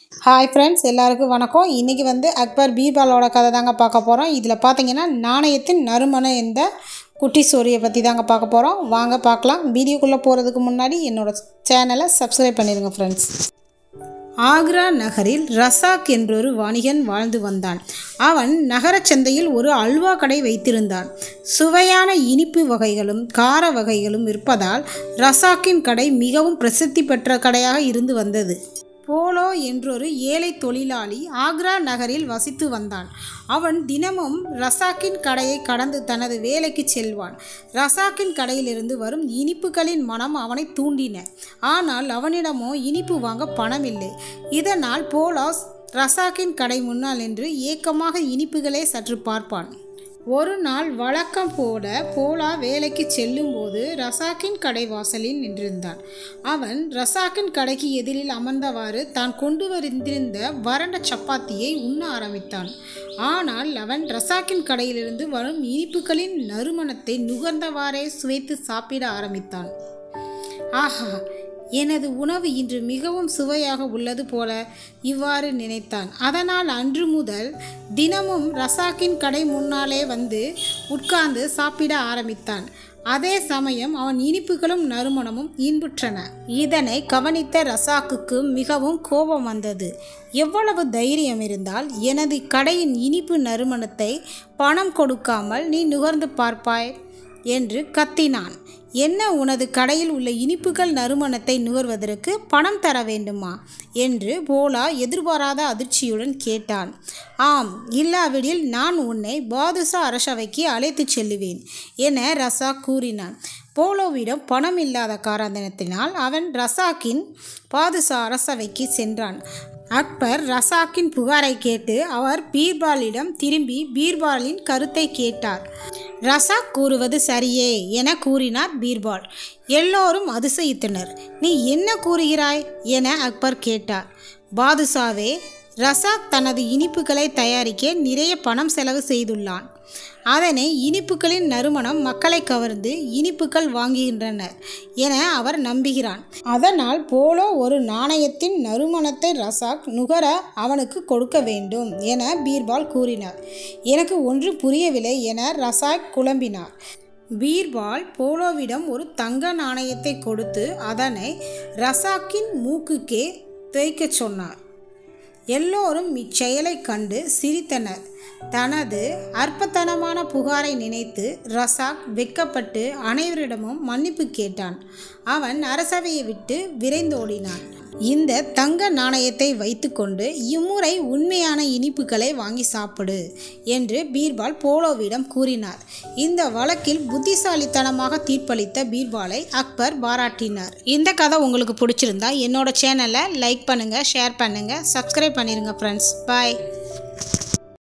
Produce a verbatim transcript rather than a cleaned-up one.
Hi friends, எல்லாருக்கும் வணக்கம். இன்றைக்கி வந்து அக்பர் பீர்பாலோட கதை தாங்க பார்க்க போகிறோம். இதில் பார்த்தீங்கன்னா நாணயத்தின் நறுமணம் என்ற குட்டி ஸ்டோரியை பற்றி தாங்க பார்க்க போகிறோம். வாங்க பார்க்கலாம். வீடியோக்குள்ளே போகிறதுக்கு முன்னாடி என்னோடய சேனலை சப்ஸ்கிரைப் பண்ணிடுங்க ஃப்ரெண்ட்ஸ். ஆக்ரா நகரில் ரசாக் என்றொரு வணிகன் வாழ்ந்து வந்தான். அவன் நகரச் சந்தையில் ஒரு அல்வா கடை வைத்திருந்தான். சுவையான இனிப்பு வகைகளும் கார வகைகளும் இருப்பதால் ரசாக்கின் கடை மிகவும் பிரசித்தி பெற்ற கடையாக இருந்து வந்தது. போலோ என்றொரு ஏழை தொழிலாளி ஆக்ரா நகரில் வசித்து வந்தான். அவன் தினமும் ரசாக்கின் கடையை கடந்து தனது வேலைக்கு செல்வான். ரசாக்கின் கடையிலிருந்து வரும் இனிப்புகளின் மனம் அவனை தூண்டின. ஆனால் அவனிடமோ இனிப்பு வாங்க பணம் இல்லை. இதனால் போலோ ரசாக்கின் கடை முன்னால் நின்று ஏக்கமாக இனிப்புகளே சற்று பார்ப்பான். ஒரு நாள் வழக்கம் போல போலா வேலைக்கு செல்லும்போது ரசாக்கின் கடை வாசலில் நின்றிருந்தான். அவன் ரசாக்கின் கடைக்கு எதிரில் அமர்ந்தவாறு தான் கொண்டு வந்திருந்த வறண்ட சப்பாத்தியை உண்ண ஆரம்பித்தான். ஆனால் அவன் ரசாக்கின் கடையிலிருந்து வரும் இனிப்புகளின் நறுமணத்தை நுகர்ந்தவாறே சுவைத்து சாப்பிட ஆரம்பித்தான். ஆஹா, எனது உணவு இன்று மிகவும் சுவையாக உள்ளது போல இவ்வாறு நினைத்தான். அதனால் அன்று முதல் தினமும் ரசாக்கின் கடை முன்னாலே வந்து உட்கார்ந்து சாப்பிட ஆரம்பித்தான். அதே சமயம் அவன் இனிப்புகளும் நறுமணமும் இன்புற்றன. இதனை கவனித்த ரசாக்குக்கு மிகவும் கோபம் வந்தது. எவ்வளவு தைரியம் இருந்தால் எனது கடையின் இனிப்பு நறுமணத்தை பணம் கொடுக்காமல் நீ நுகர்ந்து பார்ப்பாய் என்று கத்தினான். என்ன, உனது கடையில் உள்ள இனிப்புகள் நறுமணத்தை நுகர்வதற்கு பணம் தர வேண்டுமா என்று போலா எதிர்பாராத அதிர்ச்சியுடன் கேட்டான். ஆம், இல்லாவிடில் நான் உன்னை பாதுஷா அரசவைக்கு அழைத்து செல்லுவேன் என ரசாக் கூறினான். போலோவிடம் பணம் இல்லாத காரணத்தினால் அவன் ரசாக்கின் பாதுஷா அரசவைக்கு சென்றான். அக்பர் ரசாக்கின் புகாரை கேட்டு அவர் பீர்பாலிடம் திரும்பி பீர்பாலின் கருத்தை கேட்டார். ரசாக் கூறுவது சரியே என கூறினார் பீர்பால். எல்லோரும் அதிசயித்தனர். நீ என்ன கூறுகிறாய் என அக்பர் கேட்டார். பாதுஷாவே, ரசாக் தனது இனிப்புகளை தயாரிக்க நிறைய பணம் செலவு செய்துள்ளான். அதனை இனிப்புகளின் நறுமணம் மக்களை கவர்ந்து இனிப்புகள் வாங்குகின்றனர் என அவர் நம்புகிறான். அதனால் போலோ ஒரு நாணயத்தின் நறுமணத்தை ரசாக் நுகர அவனுக்கு கொடுக்க வேண்டும் என பீர்பால் கூறினார். எனக்கு ஒன்று புரியவில்லை என ரசாக் குழம்பினார். பீர்பால் போலோவிடம் ஒரு தங்க நாணயத்தை கொடுத்து அதனை ரசாக்கின் மூக்குக்கே தேய்க்கச் சொன்னார். எல்லோரும் இச்செயலை கண்டு சிரித்தனர். தனது அற்பத்தனமான புகாரை நினைத்து ரசாக் வெட்கப்பட்டு அனைவரிடமும் மன்னிப்பு கேட்டான். அவன் அரசவையை விட்டு விரைந்தோடினான். இந்த தங்க நாணயத்தை வைத்துக்கொண்டு இம்முறை உண்மையான இனிப்புகளை வாங்கி சாப்பிடு என்று பீர்பால் போலோவிடம் கூறினார். இந்த வழக்கில் புத்திசாலித்தனமாக தீர்ப்பளித்த பீர்பாலை அக்பர் பாராட்டினார். இந்த கதை உங்களுக்கு பிடிச்சிருந்தா என்னோட சேனலை லைக் பண்ணுங்கள், ஷேர் பண்ணுங்கள், சப்ஸ்கிரைப் பண்ணிடுங்க ஃப்ரெண்ட்ஸ். பாய்.